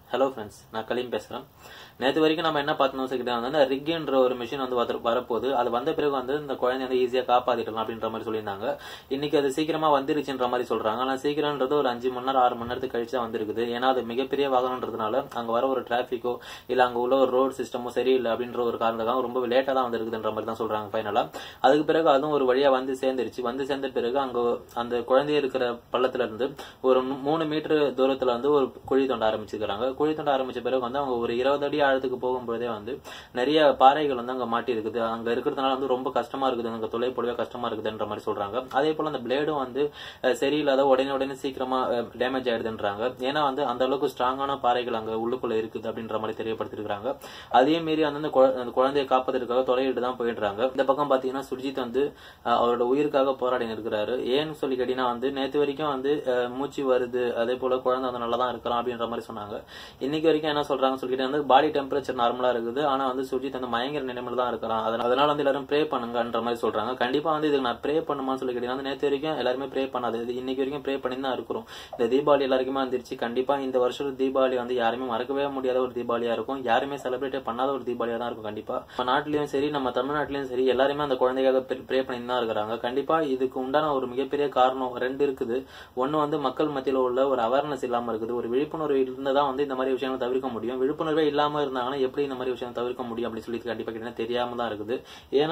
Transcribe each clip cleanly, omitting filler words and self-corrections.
Hello friends, நான் கலீம் பேசுகிறேன். நேற்று வரைக்கும் நம்ம என்ன பார்த்தோம் சொல்லிட்டு ரிக்ன்ற ஒரு மிஷின் வரப்போகுது. அது வந்த பிறகு இந்த குழந்தைய ஈஸியாக காப்பாற்றிடலாம் அப்படின்ற மாதிரி சொல்லியிருந்தாங்க. இன்னைக்கு அது சீக்கிரமா வந்துருச்சுன்ற மாதிரி சொல்றாங்க. ஆனால் சீக்கிரம்ன்றது ஒரு 5 மணி நேரம் 6 மணி நேரத்துக்கு கழிச்சு தான் வந்திருக்குது. ஏன்னா அது மிகப்பெரிய வாகனம்ன்றதுனால அங்கே வர ஒரு டிராஃபிக்கோ இல்லை அங்கே உள்ள ஒரு ரோடு சிஸ்டமோ சரியில்லை அப்படின்ற ஒரு காரணத்துக்காக ரொம்ப லேட்டாக தான் வந்திருக்குதுன்ற மாதிரி தான் சொல்றாங்க ஃபைனலா. அதுக்கு பிறகு அதுவும் ஒரு வழியா வந்து சேர்ந்துருச்சு. வந்து சேர்ந்த பிறகு அங்கே அந்த குழந்தைய இருக்கிற பள்ளத்துல இருந்து ஒரு 3 மீட்டர் தூரத்துல ஒரு குழி தோண்ட ஆரம்பிச்சிருக்காங்க. குழி தோண்ட ஆரம்பிச்ச பிறகு அவங்க ஒரு 20 அடி ஆழத்துக்கு போகும்போதே நிறைய பாறைகள் அங்க மாட்டி இருக்குது. அங்க இருக்கிறதுனால ரொம்ப கஷ்டமா இருக்குது, அங்க தொலை போடவே கஷ்டமா இருக்குதுன்ற மாதிரி சொல்றாங்க. அதே போல அந்த பிளேடும் சரியில்லாத உடனே சீக்கிரமா டேமேஜ் ஆயிடுதுன்றாங்க. ஏன்னா அந்த அளவுக்கு ஸ்ட்ராங்கான பாறைகள் அங்க உள்ளுக்குள்ள இருக்குது அப்படின்ற மாதிரி தெரியப்படுத்திருக்காங்க. அதே மீறி அந்த குழந்தையை காப்பதற்காக தொலையிட்டு தான் போயிடுறாங்க. இந்த பக்கம் பாத்தீங்கன்னா சுர்ஜித் அவரோட உயிருக்காக போராடி இருக்கிறாரு. ஏன்னு சொல்லி கேட்டீங்கன்னா நேற்று வரைக்கும் மூச்சு வருது, அதே போல குழந்தை நல்லா தான் இருக்கலாம் அப்படின்ற மாதிரி சொன்னாங்க. இன்னைக்கு வரைக்கும் என்ன சொல்றாங்க சொல்லிட்டு பாடி டெம்பரேச்சர் நார்மலா இருக்குது. ஆனா சுர்ஜித் மயங்கர நிலைமையில தான் இருக்கிறான். அதனால எல்லாரும் ப்ரே பண்ணுங்கன்ற மாதிரி சொல்றாங்க. கண்டிப்பா இதுக்கு நான் ப்ரே பண்ணுமான்னு சொல்லி கேட்டீங்கன்னா நேற்று வரைக்கும் எல்லாருமே ப்ரே பண்ணாது, இன்னைக்கு வரைக்கும் ப்ரே பண்ணி தான் இருக்கிறோம். இந்த தீபாவளி எல்லாருக்குமே வந்துருச்சு. கண்டிப்பா இந்த வருஷம் தீபாவளி யாருமே மறக்கவே முடியாத ஒரு தீபாவளியா இருக்கும். யாருமே செலிப்ரேட் பண்ணாத ஒரு தீபாவளியா தான் இருக்கும். கண்டிப்பா நம்ம நாட்டிலயும் சரி நம்ம தமிழ்நாட்டிலயும் சரி எல்லாருமே அந்த குழந்தைக்காக ப்ரே பண்ணி தான் இருக்கிறாங்க. கண்டிப்பா இதுக்கு உண்டான ஒரு மிகப்பெரிய காரணம் 2 இருக்குது. ஒன்னு மக்கள் மத்தியில உள்ள ஒரு அவேர்னஸ் இல்லாம இருக்குது. ஒரு விழிப்புணர்வு இருந்தாதான் இந்த மாதிரி விஷயங்களை தவிர்க்க முடியும். விழிப்புணர்வே இல்லாம இருந்தாங்கன்னா எப்படி இந்த மாதிரி விஷயம் தவிர்க்க முடியும் அப்படின்னு சொல்லி கண்டிப்பா கேட்டீங்கன்னா தெரியாம தான் இருக்குது. ஏன்னா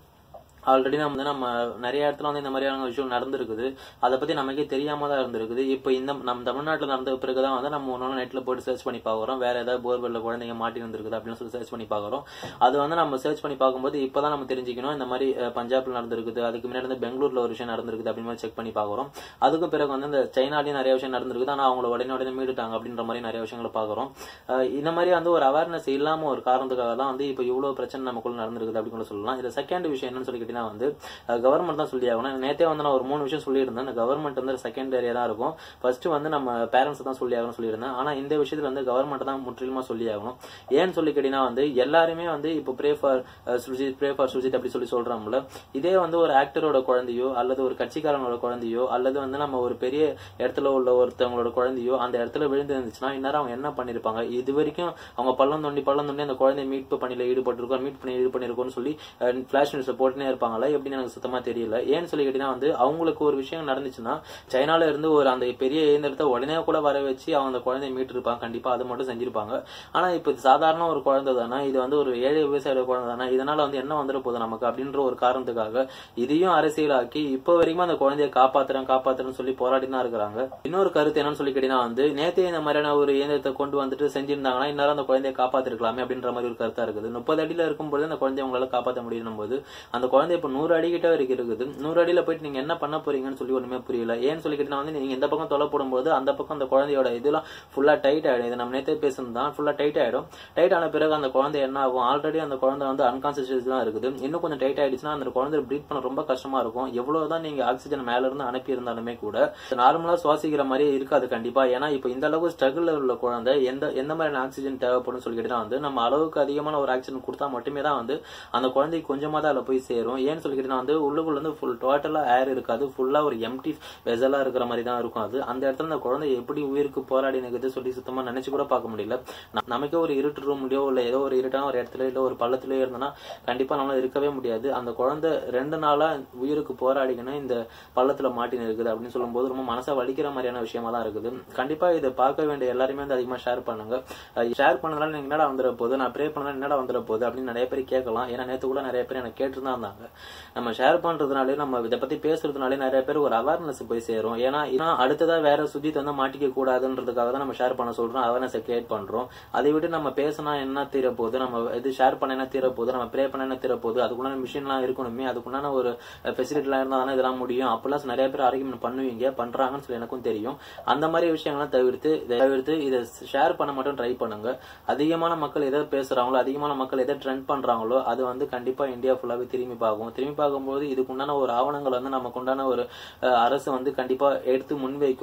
ஆல்ரெடி நம்ம நிறைய இடத்துல இந்த மாதிரியான விஷயம் நடந்திருக்குது. அதை பத்தி நமக்கே தெரியாம தான் இருந்திருக்குது. இப்போ நம்ம தமிழ்நாட்டில் நடந்த பிறகுதான் நம்ம ஒன்னு நெட்ல போட்டு சர்ச் பண்ணி பாக்குறோம். வேற ஏதாவது போர்வெல்ல குழந்தைங்க மாட்டி இருந்திருக்குது அப்படின்னு சொல்லி சர்ச் பண்ணி பாக்குறோம். அது நம்ம சர்ச் பண்ணி பார்க்கும்போது இப்பதான் நம்ம தெரிஞ்சுக்கணும் இந்த மாதிரி பஞ்சாப்ல நடந்திருக்குது, அதுக்கு முன்னாடி பெங்களூர்ல ஒரு விஷயம் நடந்திருக்குது அப்படின்னு மாதிரி செக் பண்ணி பாக்குறோம். அதுக்கு பிறகு இந்த சைனாலையும் நிறைய விஷயம் நடந்திருக்குது. ஆனா அவங்கள உடனே மீட்டுட்டாங்க அப்படின்ற மாதிரி நிறைய விஷயங்களை பாக்குறோம். இந்த மாதிரி ஒரு அவேர்னஸ் இல்லாம ஒரு காரணத்துக்காக தான் இப்ப இவ்வளவு பிரச்சனை நமக்குள்ள நடந்திருக்குது அப்படின்னு சொல்லலாம். இது செகண்ட் விஷயம் என்னன்னு சொல்லி கவர்மெண்ட் தான் சொல்லி ஆகணும். நேத்தே நான் ஒரு 3 விஷயம் சொல்லியிருந்தேன். இந்த கவர்மெண்ட் செகண்டரியா தான் இருக்கும். ஃபர்ஸ்ட் நம்ம பேரண்ட்ஸ் தான் சொல்லி ஆகணும் சொல்லியிருந்தேன். ஆனா இந்த விஷயத்துல கவர்மெண்ட் தான் முற்றிலுமா சொல்லி ஆகணும். ஏன்னு சொல்லி கேட்டீங்கன்னா எல்லாருமே இப்போ ப்ரே ஃபார் சுர்ஜித் அப்படி சொல்லி சொல்றாங்கல்ல. இதே ஒரு ஆக்டரோட குழந்தையோ அல்லது ஒரு கட்சிக்காரனோட குழந்தையோ அல்லது நம்ம ஒரு பெரிய இடத்துல உள்ள ஒருத்தவங்களோட குழந்தையோ அந்த இடத்துல விழுந்து இருந்துச்சுன்னா இந்நேரம் அவங்க என்ன பண்ணிருப்பாங்க? இது வரைக்கும் அவங்க பள்ளம் தோண்டி அந்த குழந்தைய மீட்பு பணியில ஈடுபட்டிருக்கோம்னு சொல்லி பிளாஷ் நியூஸ்ல போட்டுனே இருப்பாங்களா எப்படின்னு எனக்கு சுத்தமா தெரியல. ஏன்னு சொல்லி கேட்டீங்கன்னா அவங்களுக்கு ஒரு விஷயம் நடந்துச்சுன்னா சைனால இருந்து ஒரு அந்த பெரிய இயந்திரத்தை உடனே கூட வர வச்சு அவங்க குழந்தைய மீட்டு இருப்பாங்க. கண்டிப்பா அது மட்டும் செஞ்சிருப்பாங்க. ஆனா இப்ப சாதாரண ஒரு குழந்தை தானே, இது ஒரு ஏழை விவசாய குழந்தை தானே, இதனால என்ன வந்துட போகுது நமக்கு அப்படின்ற ஒரு காரணத்துக்காக இதையும் அரசியலாக்கி இப்ப வரைக்கும் அந்த குழந்தைய காப்பாத்துறேன்னு சொல்லி போராடி தான் இருக்கிறாங்க. இன்னொரு கருத்து என்னன்னு சொல்லி கேட்டீங்கன்னா நேத்தே இந்த மாதிரியான ஒரு இயந்திரத்தை கொண்டு செஞ்சிருந்தாங்கன்னா இந்நேரம் அந்த குழந்தைய காப்பாத்திருக்கலாமே அப்படின்ற மாதிரி ஒரு கருத்தா இருக்குது. 30 அடியில இருக்கும்போது அந்த குழந்தைய உங்களால காப்பாற்ற முடியும் போது அந்த குழந்தை இப்ப 100 அடி கிட்ட வரைக்கும் இருக்குது. 100 அடியில போயிட்டு நீங்க என்ன பண்ண போறீங்கன்னு சொல்லி ஒண்ணுமே புரியல. ஏன்னு சொல்லி கேட்டீங்கன்னா நீங்க இந்த பக்கம் தொலை போடும்போது அந்த பக்கம் அந்த குழந்தையோட இதெல்லாம் ஃபுல்லா டைட் ஆயிடும். இதை நம்ம நேத்தே பேசுனதுதான், ஃபுல்லா டைட் ஆயிடும். டைட் ஆன பிறகு அந்த குழந்தை என்ன ஆகும்? ஆல்ரெடி அந்த குழந்தை அன்கான்சியஸ் தான் இருக்குது. இன்னும் கொஞ்சம் டைட் ஆயிடுச்சுன்னா அந்த குழந்தை பிரீத் பண்ண ரொம்ப கஷ்டமா இருக்கும். எவ்வளவுதான் நீங்க ஆக்சிஜன் மேல இருந்து அனுப்பி இருந்தாலுமே கூட நார்மலா சுவாசிக்கிற மாதிரியே இருக்காது கண்டிப்பா. ஏன்னா இப்ப இந்த அளவுக்கு ஸ்ட்ரகிள் உள்ள குழந்தை எந்த மாதிரியான ஆக்சிஜன் தேவைப்படும் சொல்லி கேட்டீங்கன்னா நம்ம அளவுக்கு அதிகமான ஒரு ஆக்சிஜன் கொடுத்தா மட்டுமே தான் அந்த குழந்தைக்கு கொஞ்சமா தான் அதுல போய் சேரும். ஏன்னு சொல்லி கேட்டீங்கன்னா உள்ளுக்குள்ள ஃபுல் டோட்டலா ஏர் இருக்காது, ஃபுல்லா ஒரு எம்டி வெசலா இருக்கிற மாதிரி தான் இருக்கும். அந்த இடத்துல அந்த குழந்தை எப்படி உயிருக்கு போராடி நிற்குது சொல்லி சுத்தமா நினைச்சு கூட பார்க்க முடியல. நமக்கே ஒரு இருட்டு ரூம்லயோ இல்ல ஏதோ ஒரு இருட்டான ஒரு இடத்துல இல்ல ஒரு பள்ளத்திலயோ இருந்தோம்னா கண்டிப்பா நம்மளால இருக்கவே முடியாது. அந்த குழந்தை 2 நாளா உயிருக்கு போராடிக்கணும் இந்த பள்ளத்துல மாட்டி இருக்குது அப்படின்னு சொல்லும் போது ரொம்ப மனசை வலிக்கிற மாதிரியான விஷயமா தான் இருக்குது. கண்டிப்பா இதை பார்க்க வேண்டிய எல்லாருமே அதிகமா ஷேர் பண்ணுங்க. ஷேர் பண்ணதால நீங்க என்னடா வந்துட போகுது, நான் ப்ரே பண்ணதால என்னடா வந்துட போகுது அப்படின்னு நிறைய பேர் கேட்கலாம். ஏன்னா நேற்று கூட நிறைய பேர் எனக்கு கேட்டு தான் இருந்தாங்க. நம்ம ஷேர் பண்றதுனாலே நம்ம இதை பத்தி பேசுறதுனாலே நிறைய பேர் ஒரு அவேர்னஸ் போய் சேரும். ஏன்னா அடுத்ததா வேற சுஜித் மாட்டிக்க கூடாதுன்றதுக்காக தான் நம்ம ஷேர் பண்ண சொல்றோம், அவேர்னஸ் கிரியேட் பண்றோம். அதை விட்டு நம்ம பேசினா என்ன தீர போகுது, நம்ம இது ஷேர் பண்ண என்ன தீர போகுது, நம்ம ப்ரே பண்ண என்ன தீர போகுது, அதுக்குண்டான மிஷின்லாம் இருக்கணுமே, அதுக்குண்டான ஒரு ஃபெசிலிட்டி எல்லாம் இருந்தா தானே இதெல்லாம் முடியும். அப்பெல்லாம் நிறைய பேர் ஆர்கியூமெண்ட் பண்றாங்கன்னு சொல்லி எனக்கும் தெரியும். அந்த மாதிரி விஷயங்கள்லாம் தவிர்த்து இதை ஷேர் பண்ண மட்டும் ட்ரை பண்ணுங்க. அதிகமான மக்கள் எதை பேசுறாங்களோ, அதிகமான மக்கள் எதை ட்ரெண்ட் பண்றாங்களோ அது கண்டிப்பா இந்தியா ஃபுல்லாவே திரும்பி பார்க்கும்போது இதுக்குண்டான ஒரு ஆவணங்கள் நமக்கு உண்டான ஒரு அரசு கண்டிப்பா எடுத்து முன்வைக்கும் அப்படின்னு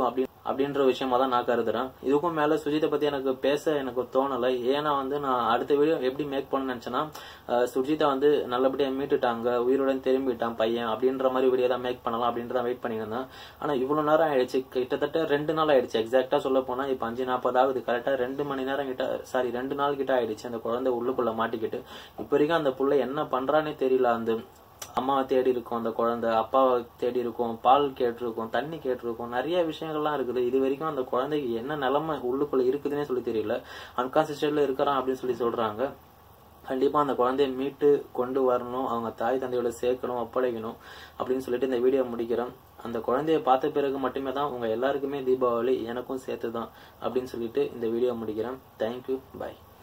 அப்படின்ற விஷயமா தான் நான் கருதுறேன். இதுக்கும் மேல சுஜித்தை பத்தி எனக்கு பேச எனக்கு தோணலை. ஏன்னா நான் அடுத்த வீடியோ எப்படி மேக் பண்ண நினைச்சேன்னா, சுஜித்தை நல்லபடியா மீட்டுட்டாங்க, உயிருடன் திரும்பிட்டான் பையன் அப்படின்ற மாதிரி வீடியோ தான் மேக் பண்ணலாம் அப்படின்றத வெயிட் பண்ணியிருந்தேன். ஆனா இவ்வளவு நேரம் ஆயிடுச்சு, கிட்டத்தட்ட 2 நாள் ஆயிடுச்சு. எக்ஸாக்டா சொல்ல போனா இப்ப 5:40 ஆகுது. கரெக்டா 2 மணி நேரம் கிட்ட, சாரி 2 நாள் கிட்ட ஆயிடுச்சு அந்த குழந்தை உள்ளுக்குள்ள மாட்டிக்கிட்டு. இப்ப வரைக்கும் அந்த புள்ள என்ன பண்றானே தெரியல. அந்த அம்மாவை தேடி இருக்கும், அந்த குழந்தை அப்பாவை தேடி இருக்கும், பால் கேட்டிருக்கும், தண்ணி கேட்டிருக்கும், நிறைய விஷயங்கள்லாம் இருக்குது. இது வரைக்கும் அந்த குழந்தைக்கு என்ன நிலைமை உள்ளுக்குள்ள இருக்குதுன்னே சொல்லி தெரியல. அன்கான்சியஸ்ல இருக்கிறான் அப்படின்னு சொல்றாங்க. கண்டிப்பா அந்த குழந்தைய மீட்டு கொண்டு வரணும், அவங்க தாய் தந்தையோட சேர்க்கணும், ஒப்படைக்கணும் அப்படின்னு சொல்லிட்டு இந்த வீடியோ முடிக்கிறேன். அந்த குழந்தைய பார்த்த பிறகு மட்டுமே தான் உங்க எல்லாருக்குமே தீபாவளி, எனக்கும் சேர்த்துதான் அப்படின்னு சொல்லிட்டு இந்த வீடியோ முடிக்கிறேன். தேங்க்யூ, பாய்.